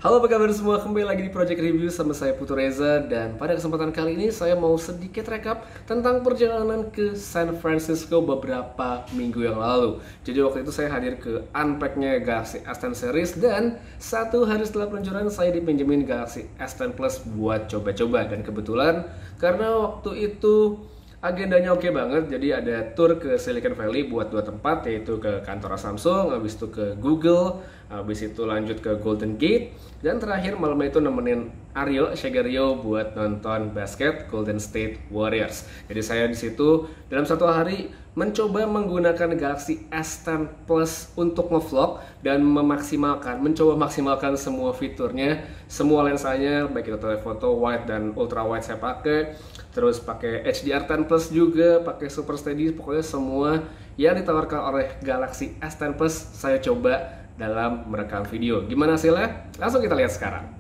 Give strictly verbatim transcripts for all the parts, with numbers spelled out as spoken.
Halo, apa kabar semua? Kembali lagi di Project Review sama saya Putu Reza. Dan pada kesempatan kali ini saya mau sedikit rekap tentang perjalanan ke San Francisco beberapa minggu yang lalu. Jadi waktu itu saya hadir ke Unpack-nya Galaxy S sepuluh series. Dan satu hari setelah peluncuran saya dipinjemin Galaxy S sepuluh Plus buat coba-coba. Dan kebetulan karena waktu itu agendanya oke banget, jadi ada tour ke Silicon Valley buat dua tempat, yaitu ke kantor Samsung, habis itu ke Google, habis itu lanjut ke Golden Gate, dan terakhir malam itu nemenin Aryo, Shegario buat nonton basket Golden State Warriors. Jadi saya di situ dalam satu hari mencoba menggunakan Galaxy S sepuluh Plus untuk ngevlog dan memaksimalkan, mencoba maksimalkan semua fiturnya, semua lensanya, baik itu telefoto wide dan ultra wide saya pakai. Terus pakai H D R sepuluh Plus juga, pakai Super Steady, pokoknya semua yang ditawarkan oleh Galaxy S sepuluh Plus saya coba dalam merekam video. Gimana hasilnya? Langsung kita lihat sekarang.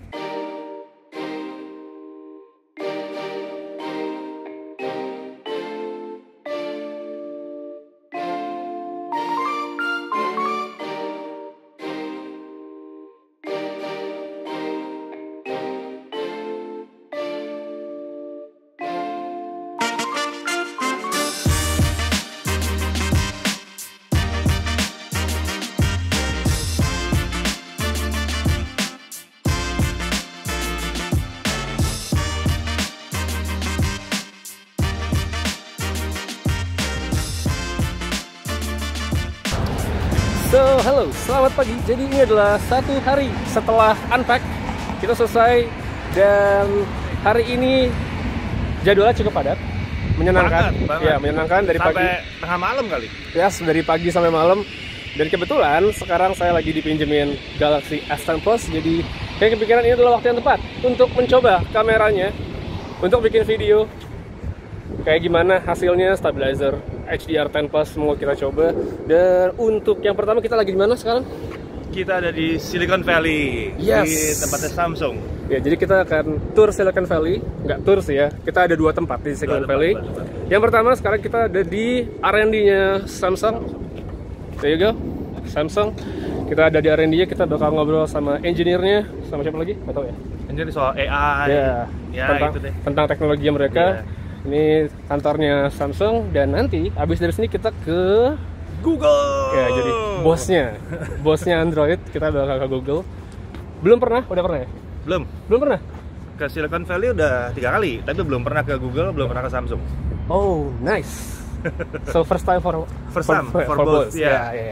So, halo, selamat pagi. Jadi ini adalah satu hari setelah Unpack. Kita selesai dan hari ini jadwalnya cukup padat, menyenangkan. Banget, banget. Ya, menyenangkan dari sampai pagi tengah malam kali. Ya, yes, dari pagi sampai malam. Dan kebetulan sekarang saya lagi dipinjemin Galaxy S sepuluh Plus. Jadi kayak kepikiran ini adalah waktu yang tepat untuk mencoba kameranya, untuk bikin video. Kayak gimana hasilnya, stabilizer, H D R sepuluh Plus semua kita coba. Dan untuk yang pertama kita lagi di mana sekarang? Kita ada di Silicon Valley, Yes. di tempatnya Samsung. Ya, jadi kita akan tour Silicon Valley. Nggak tour sih ya, kita ada dua tempat di Silicon Dua Valley. tempat, dua tempat. Yang pertama sekarang kita ada di R and D-nya Samsung. There you go, Samsung. Kita ada di R and D-nya, kita bakal ngobrol sama engineer-nya, sama siapa lagi? Nggak tahu ya. Ini soal A I. Ya, Ya, tentang, itu deh. tentang teknologi mereka. Ya. Ini kantornya Samsung, dan nanti habis dari sini kita ke Google. ya, jadi bosnya, bosnya Android, kita bakal ke Google. Belum pernah? Udah pernah ya? Belum. Belum pernah? Ke Silicon Valley udah tiga kali, tapi belum pernah ke Google, belum pernah ke Samsung. Oh, nice. So first time for First time for both, Yeah, yeah. yeah.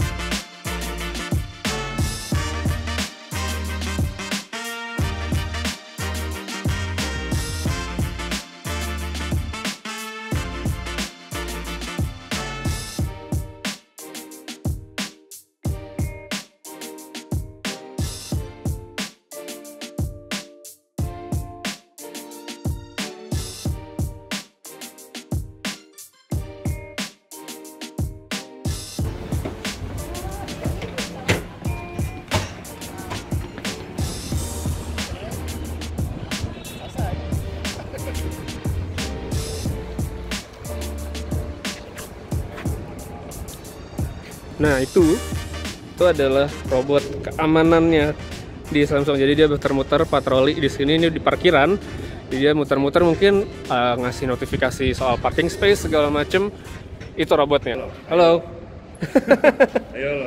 Nah, itu itu adalah robot keamanannya di Samsung. Jadi dia muter-muter patroli di sini, ini di parkiran. Jadi dia muter-muter mungkin uh, ngasih notifikasi soal parking space segala macem. Itu robotnya. Halo. Ayo lo.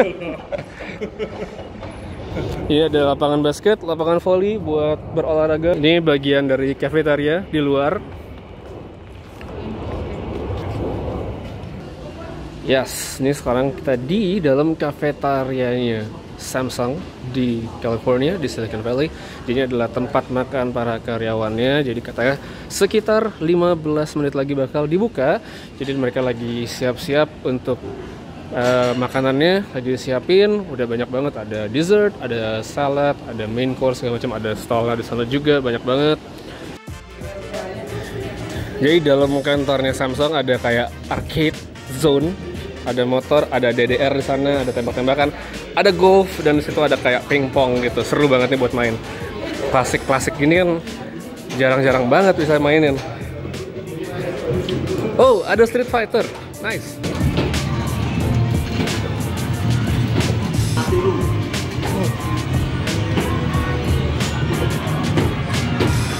Ini ada lapangan basket, lapangan volley buat berolahraga. Ini bagian dari cafeteria di luar. Yes, ini sekarang kita di dalam kafetarianya Samsung di California, di Silicon Valley. Jadi ini adalah tempat makan para karyawannya. Jadi katanya sekitar lima belas menit lagi bakal dibuka. Jadi mereka lagi siap-siap untuk uh, makanannya, lagi disiapin. Udah banyak banget, ada dessert, ada salad, ada main course segala macam, ada stall di sana juga banyak banget. Jadi dalam kantornya Samsung ada kayak arcade zone. Ada motor, ada D D R di sana, ada tembak-tembakan, ada golf, dan di situ ada kayak pingpong gitu. Seru banget nih buat main. Klasik-klasik gini kan jarang-jarang banget bisa mainin. Oh, ada Street Fighter. Nice.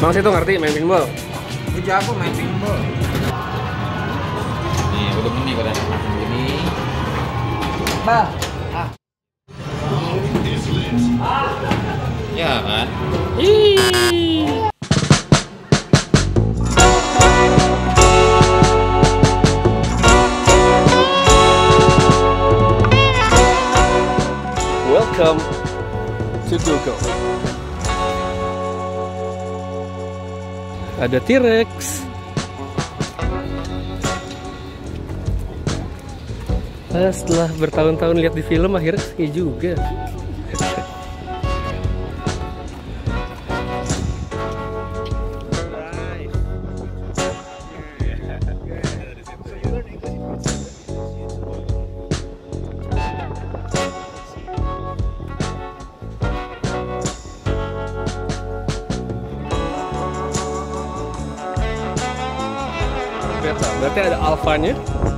Bang situ ngerti main pinball? Gue jago main pinball. Nih, udah gini gue udah gini. Bah. Ah. Ya kan? Ih. Welcome to Google. Ada T-Rex. Ah, setelah bertahun-tahun lihat di film, akhirnya kesini juga. Berarti ada alfanya.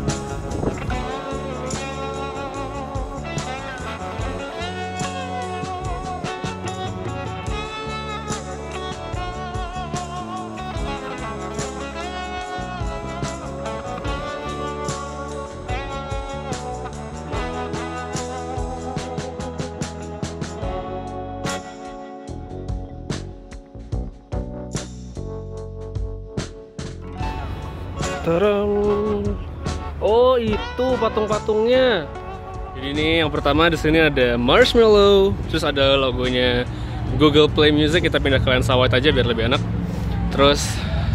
Terang. Oh, itu patung-patungnya. Jadi ini yang pertama di sini ada Marshmallow, terus ada logonya Google Play Music. Kita pindah ke lensa wide aja biar lebih enak. Terus,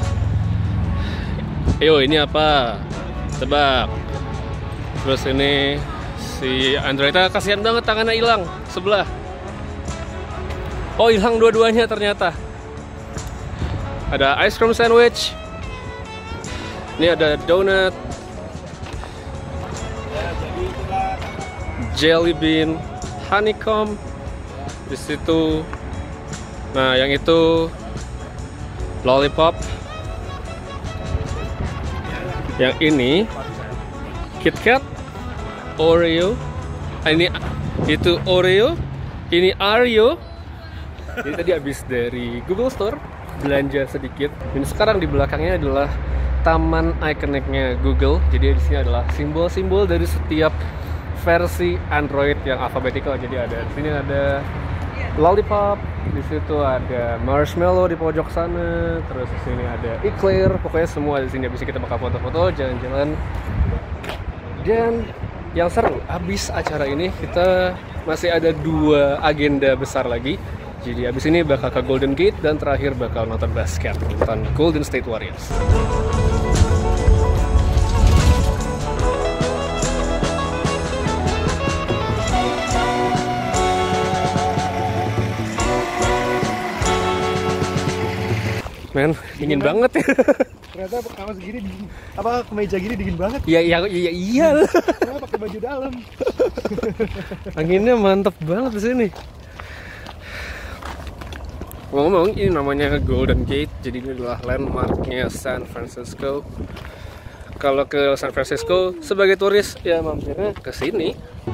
yo ini apa? Tebak. Terus ini si Androidnya kasihan banget tangannya hilang sebelah. Oh, hilang dua-duanya ternyata. Ada ice cream sandwich. Ini ada donut, jelly bean, honeycomb di situ. Nah, yang itu lollipop. Yang ini KitKat, Oreo. Ah, ini itu Oreo. Ini Oreo. Ini tadi habis dari Google Store belanja sedikit. Dan sekarang di belakangnya adalah taman ikoniknya Google. Jadi di sini adalah simbol-simbol dari setiap versi Android yang alphabetical. Jadi ada di sini ada lollipop, di situ ada marshmallow di pojok sana, terus di sini ada eclair. Pokoknya semua di sini. Habis kita bakal foto-foto, jalan-jalan. Dan yang seru, abis acara ini kita masih ada dua agenda besar lagi. Jadi abis ini bakal ke Golden Gate dan terakhir bakal nonton basket, nonton Golden State Warriors. Men, dingin banget ya. Ternyata kaos gini dingin. Apa kemeja gini dingin banget? Iya iya iya iya. Kenapa pakai baju dalam? Anginnya mantep banget di sini. Ngomong, ini namanya Golden Gate, jadi ini adalah landmarknya San Francisco. Kalau ke San Francisco sebagai turis ya mampirnya ke sini.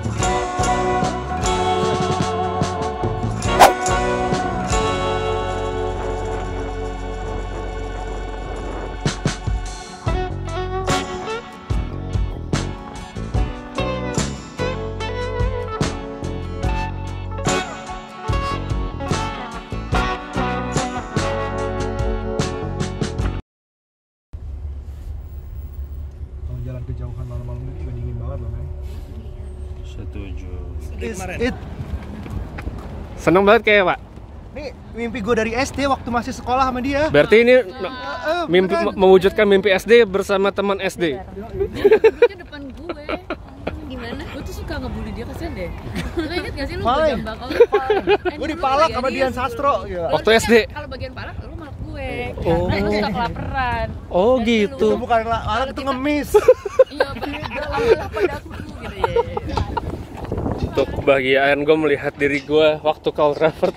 Jalan kejauhan malam-malam ini juga dingin banget loh, men. Setuju. Is it? Seneng banget kayak Pak. Nih mimpi gue dari S D waktu masih sekolah sama dia. Berarti ini Uh, uh, mimpi beneran. mewujudkan mimpi S D bersama teman S D. Duduknya depan gue. Gimana? Gue tuh suka ngebully dia, kasihan deh. Lu inget gak sih lu Fine. bagian bakal lu? Gue dipalak sama Dian Sastro. Ya. Waktu S D. Kalau bagian palak lu malak gue. Oh. Karena lu suka kelaparan. Oh Dan gitu. Itu bukan malak, itu ngemis. Iya, malah padaku gitu ya. Untuk kebahagiaan gue melihat diri gue waktu ke Old Trafford.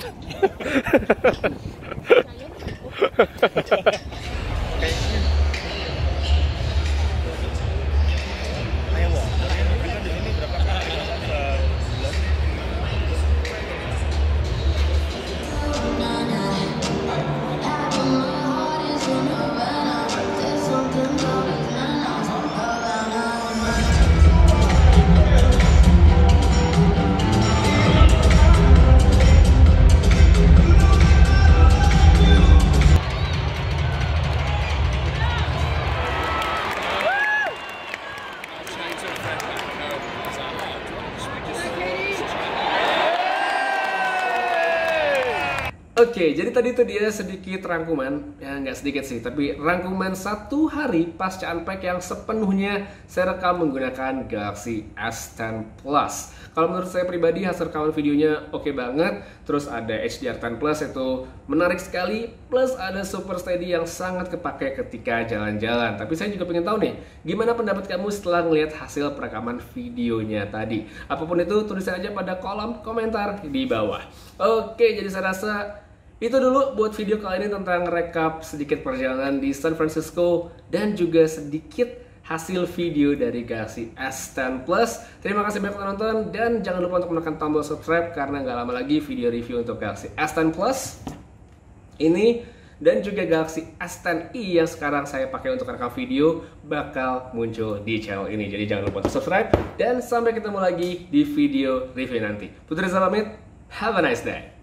Oke, jadi tadi itu dia sedikit rangkuman, ya nggak sedikit sih, tapi rangkuman satu hari pasca unpack yang sepenuhnya saya rekam menggunakan Galaxy S sepuluh Plus. Kalau menurut saya pribadi hasil rekaman videonya oke banget, terus ada H D R sepuluh Plus itu menarik sekali, plus ada Super Steady yang sangat kepake ketika jalan-jalan. Tapi saya juga pengen tahu nih, gimana pendapat kamu setelah melihat hasil perekaman videonya tadi? Apapun itu, tulis aja pada kolom komentar di bawah. Oke, jadi saya rasa itu dulu buat video kali ini tentang rekap sedikit perjalanan di San Francisco dan juga sedikit hasil video dari Galaxy S sepuluh Plus. Terima kasih banyak telah nonton dan jangan lupa untuk menekan tombol subscribe karena nggak lama lagi video review untuk Galaxy S sepuluh Plus ini dan juga Galaxy S sepuluh i yang sekarang saya pakai untuk rekam video bakal muncul di channel ini. Jadi jangan lupa untuk subscribe dan sampai ketemu lagi di video review nanti. Putri Reza pamit, have a nice day.